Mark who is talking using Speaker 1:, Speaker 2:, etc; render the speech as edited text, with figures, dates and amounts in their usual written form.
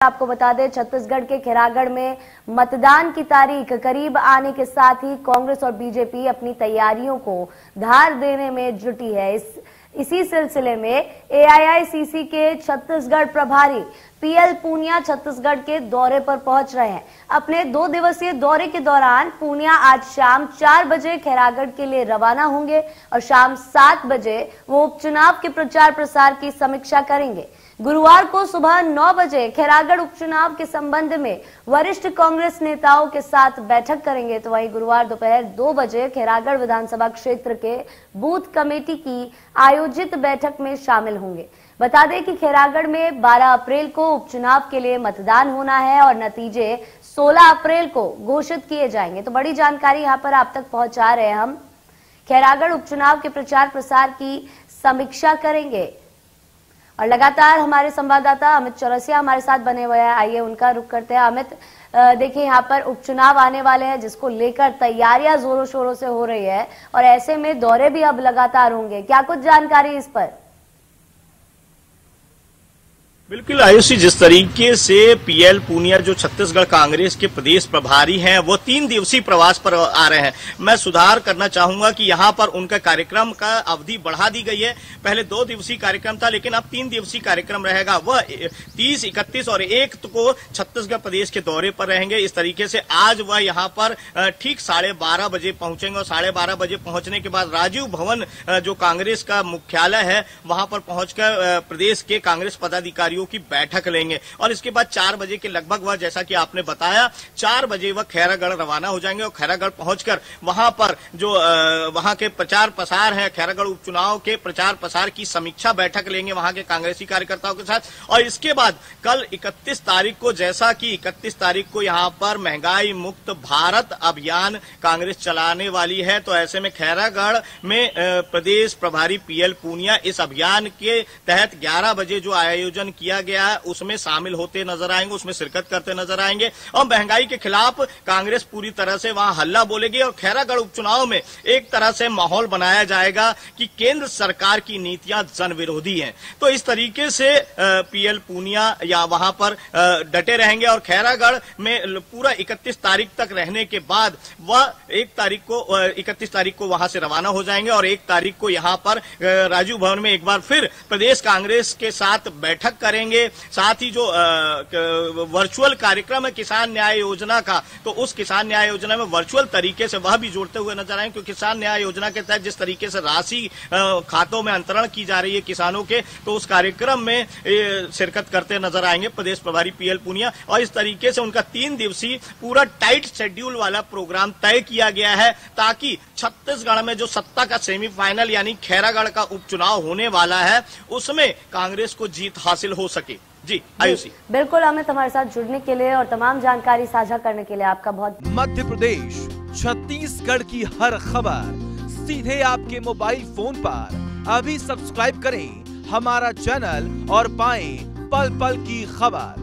Speaker 1: आपको बता दें, छत्तीसगढ़ के खैरागढ़ में मतदान की तारीख करीब आने के साथ ही कांग्रेस और बीजेपी अपनी तैयारियों को धार देने में जुटी है। इसी सिलसिले में एआईआईसीसी के छत्तीसगढ़ प्रभारी पीएल पूनिया छत्तीसगढ़ के दौरे पर पहुंच रहे हैं। अपने 2 दिवसीय दौरे के दौरान पूनिया आज शाम 4 बजे खैरागढ़ के लिए रवाना होंगे और शाम 7 बजे वो उपचुनाव के प्रचार प्रसार की समीक्षा करेंगे। गुरुवार को सुबह 9 बजे खैरागढ़ उपचुनाव के संबंध में वरिष्ठ कांग्रेस नेताओं के साथ बैठक करेंगे, तो वहीं गुरुवार दोपहर 2 बजे खैरागढ़ विधानसभा क्षेत्र के बूथ कमेटी की आयोजित बैठक में शामिल होंगे। बता दें कि खैरागढ़ में 12 अप्रैल को उपचुनाव के लिए मतदान होना है और नतीजे 16 अप्रैल को घोषित किए जाएंगे। तो बड़ी जानकारी यहां पर आप तक पहुंचा रहे हैं हम। खैरागढ़ उपचुनाव के प्रचार प्रसार की समीक्षा करेंगे और लगातार हमारे संवाददाता अमित चौरसिया हमारे साथ बने हुए हैं। आइए उनका रुख करते हैं। अमित, देखिए यहाँ पर उपचुनाव आने वाले हैं जिसको लेकर तैयारियां जोरों शोरों से हो रही है और ऐसे में दौरे भी अब लगातार होंगे। क्या कुछ जानकारी इस पर?
Speaker 2: बिल्कुल आयुषी, जिस तरीके से पीएल पूनिया जो छत्तीसगढ़ कांग्रेस के प्रदेश प्रभारी हैं वो 3 दिवसीय प्रवास पर आ रहे हैं। मैं सुधार करना चाहूंगा कि यहां पर उनका कार्यक्रम का अवधि बढ़ा दी गई है। पहले 2 दिवसीय कार्यक्रम था लेकिन अब 3 दिवसीय कार्यक्रम रहेगा। वह 30, 31 और 1 को छत्तीसगढ़ प्रदेश के दौरे पर रहेंगे। इस तरीके से आज वह यहां पर ठीक 12:30 बजे पहुंचेंगे और 12:30 बजे पहुंचने के बाद राजीव भवन जो कांग्रेस का मुख्यालय है वहां पर पहुंचकर प्रदेश के कांग्रेस पदाधिकारियों की बैठक लेंगे और इसके बाद 4 बजे के लगभग वह, जैसा कि आपने बताया, 4 बजे वह खैरागढ़ रवाना हो जाएंगे और खैरागढ़ पहुंचकर वहां पर जो वहां के प्रचार प्रसार है, खैरागढ़ उपचुनाव के प्रचार प्रसार की समीक्षा बैठक लेंगे वहां के कांग्रेसी कार्यकर्ताओं के साथ। और इसके बाद कल 31 तारीख को, जैसा कि 31 तारीख को यहां पर महंगाई मुक्त भारत अभियान कांग्रेस चलाने वाली है, तो ऐसे में खैरागढ़ में प्रदेश प्रभारी पीएल पूनिया इस अभियान के तहत 11 बजे जो आयोजन किया गया है उसमें शामिल होते नजर आएंगे, उसमें शिरकत करते नजर आएंगे और महंगाई के खिलाफ कांग्रेस पूरी तरह से वहां हल्ला बोलेगी और खैरागढ़ उपचुनाव में एक तरह से माहौल बनाया जाएगा कि केंद्र सरकार की नीतियां जन विरोधी हैं। तो इस तरीके से पीएल पूनिया या वहां पर डटे रहेंगे और खैरागढ़ में पूरा 31 तारीख तक रहने के बाद वह 31 तारीख को वहां से रवाना हो जाएंगे और 1 तारीख को यहां पर राजीव भवन में एक बार फिर प्रदेश कांग्रेस के साथ बैठक करेंगे। साथ ही जो वर्चुअल कार्यक्रम है किसान न्याय योजना का, तो उस किसान न्याय योजना में वर्चुअल तरीके से वह भी जोड़ते हुए नजर आएंगे, क्योंकि किसान न्याय योजना के तहत जिस तरीके से राशि खातों में अंतरण की जा रही है किसानों के, तो उस कार्यक्रम में शिरकत करते नजर आएंगे प्रदेश प्रभारी पीएल पूनिया। और इस तरीके से उनका 3 दिवसीय पूरा टाइट शेड्यूल वाला प्रोग्राम तय किया गया है ताकि छत्तीसगढ़ में जो सत्ता का सेमीफाइनल यानी खैरागढ़ का उपचुनाव होने वाला है उसमें कांग्रेस को जीत हासिल हो सके। जी आयुषी,
Speaker 1: बिल्कुल अमित, हमारे साथ जुड़ने के लिए और तमाम जानकारी साझा करने के लिए आपका बहुत।
Speaker 3: मध्य प्रदेश, छत्तीसगढ़ की हर खबर सीधे आपके मोबाइल फोन पर। अभी सब्सक्राइब करें हमारा चैनल और पाएं पल पल की खबर।